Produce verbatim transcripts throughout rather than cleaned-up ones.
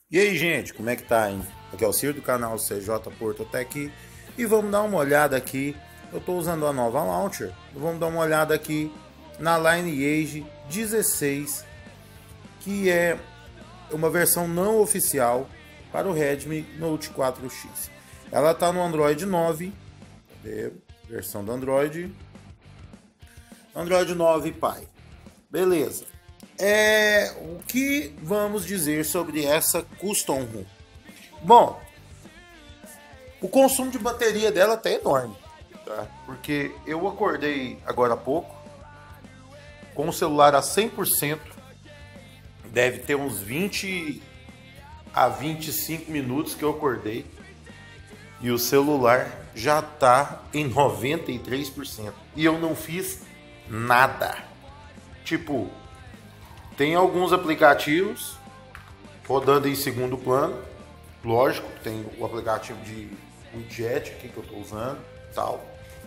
E aí, gente, como é que tá, hein? Aqui é o Ciro do canal C J Porto Tech e vamos dar uma olhada aqui. Eu estou usando a nova launcher. Vamos dar uma olhada aqui na Lineage dezesseis, que é uma versão não oficial para o Redmi Note quatro X. Ela está no Android nove, cadê? Versão do Android, Android nove Pie. Beleza. É, o que vamos dizer sobre essa Custom ROM? Bom, o consumo de bateria dela tá enorme, tá? Porque eu acordei agora há pouco com o celular a cem por cento, deve ter uns vinte a vinte e cinco minutos que eu acordei e o celular já tá em noventa e três por cento e eu não fiz nada. Tipo, tem alguns aplicativos rodando em segundo plano. Lógico, tem o aplicativo de widget aqui que eu estou usando e tal.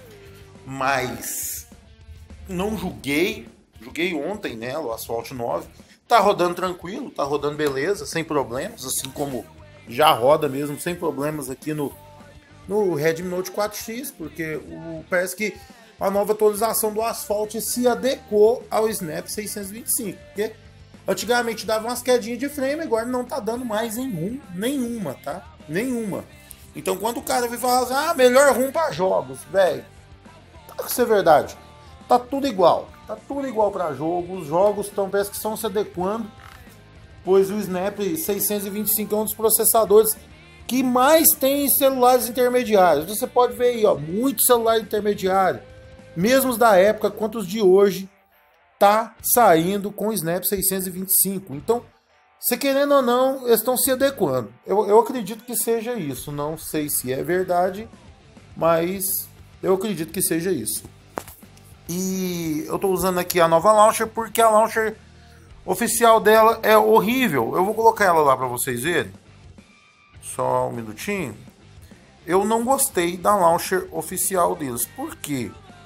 Mas não joguei. Joguei ontem nela, o Asphalt nove. Tá rodando tranquilo, tá rodando beleza, sem problemas. Assim como já roda mesmo, sem problemas aqui no, no Redmi Note quatro X. Porque o, parece que a nova atualização do Asphalt se adequou ao Snap seiscentos e vinte e cinco. Porque antigamente dava umas quedinhas de frame, agora não tá dando mais nenhum, nenhuma, tá? Nenhuma. Então quando o cara vem falar assim, ah, melhor ROM para jogos, velho, tá, isso é verdade. Tá tudo igual. Tá tudo igual para jogo. Os jogos estão, parece que estão se adequando, pois o Snap seiscentos e vinte e cinco é um dos processadores que mais tem em celulares intermediários. Você pode ver aí, ó, muito celular intermediário, mesmo os da época quanto os de hoje, tá saindo com o Snap seiscentos e vinte e cinco. Então, se querendo ou não, eles estão se adequando. Eu, eu acredito que seja isso. Não sei se é verdade, mas eu acredito que seja isso. E eu estou usando aqui a nova launcher porque a launcher oficial dela é horrível. Eu vou colocar ela lá para vocês verem. Só um minutinho. Eu não gostei da launcher oficial deles. Por quê?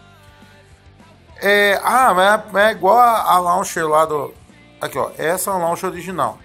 É, ah, mas é, é igual a, a launcher lá do... Aqui, ó. Essa é a launcher original.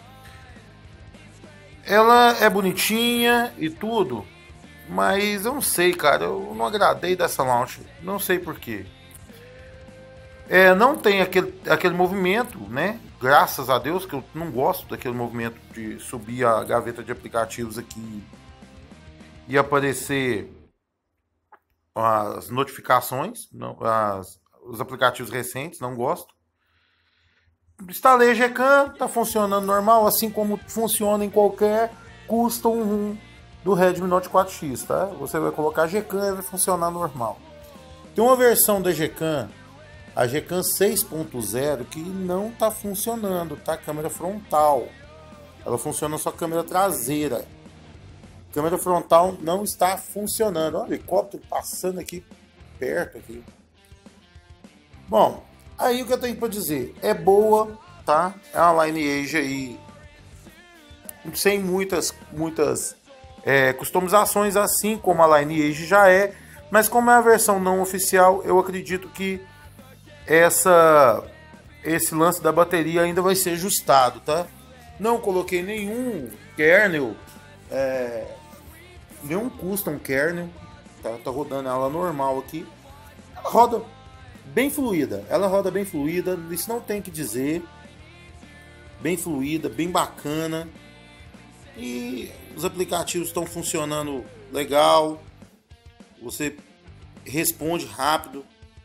Ela é bonitinha e tudo, mas eu não sei, cara. Eu não agradei dessa launcher. Não sei por quê. É, não tem aquele, aquele movimento, né? Graças a Deus, que eu não gosto daquele movimento de subir a gaveta de aplicativos aqui e aparecer as notificações, não, as, os aplicativos recentes, não gosto. Instalei a Gcam, tá funcionando normal, assim como funciona em qualquer custom ROM do Redmi Note quatro X, tá? Você vai colocar a Gcam e vai funcionar normal. Tem uma versão da Gcam, a Gcam seis ponto zero, que não tá funcionando, tá? Câmera frontal. Ela funciona só câmera traseira. Câmera frontal não está funcionando. Olha o helicóptero passando aqui perto aqui. Bom, aí o que eu tenho para dizer, é boa, tá? É uma Lineage aí sem muitas muitas é, customizações, assim como a Lineage já é, mas como é a versão não oficial, eu acredito que essa esse lance da bateria ainda vai ser ajustado, tá? Não coloquei nenhum kernel, é, nenhum custom kernel, tá? Tá rodando ela normal aqui. Ela roda bem fluida, ela roda bem fluida, isso não tem que dizer. Bem fluida, bem bacana. E os aplicativos estão funcionando legal. Você responde rápido.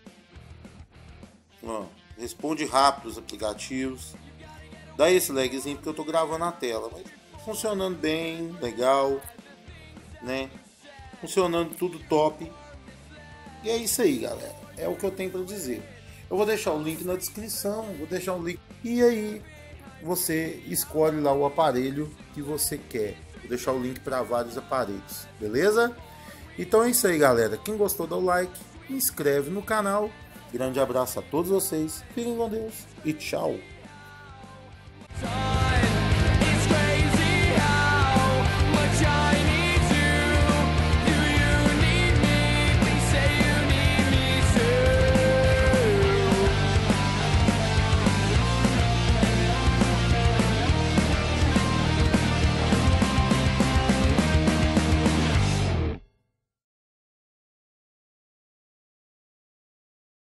Ó, responde rápido os aplicativos. Dá esse lagzinho porque eu tô gravando na tela, mas funcionando bem, legal, né? Funcionando tudo top. E é isso aí, galera. É o que eu tenho para dizer. Eu vou deixar o link na descrição, vou deixar o link. E aí você escolhe lá o aparelho que você quer. Vou deixar o link para vários aparelhos, beleza? Então é isso aí, galera. Quem gostou, dá o like, inscreve no canal. Grande abraço a todos vocês. Fiquem com Deus e tchau.